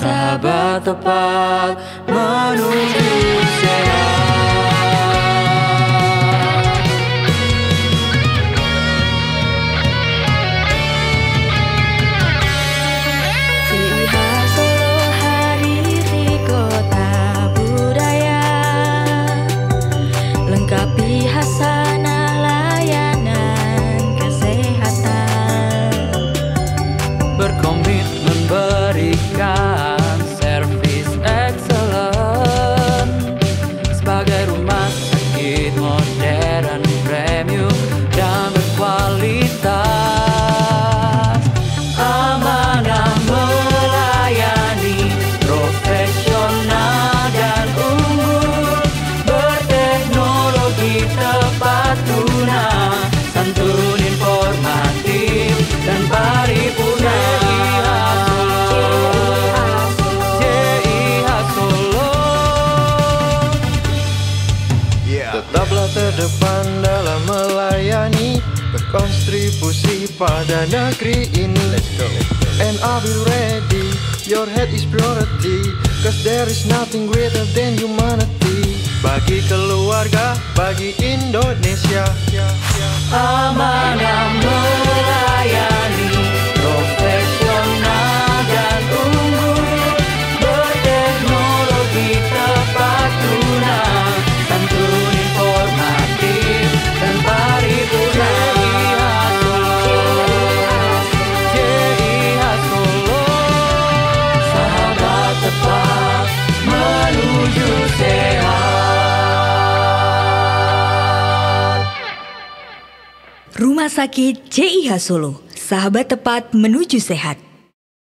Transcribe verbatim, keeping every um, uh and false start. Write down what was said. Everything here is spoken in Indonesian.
sahabat tepat menuju sehat. Hasanah layanan kesehatan, berkomitmen berikan servis excellent sebagai rumah sakit modern, premium dan berkualitas. Amanah melayani, profesional dan unggul, berteknologi tepat guna, santun informatif dan paripurna. J I H Solo. Tetaplah terdepan dalam melayani, berkontribusi pada negeri ini. And I'll be ready, your head is priority, cause there is nothing greater than humanity. Bagi keluarga, bagi Indonesia. Amanah melayani, profesional dan unggul, berteknologi tepat guna, santun informatif dan paripurna. J I H Solo, sahabat tepat menuju sehat. Rumah Sakit J I H Solo, sahabat tepat menuju sehat.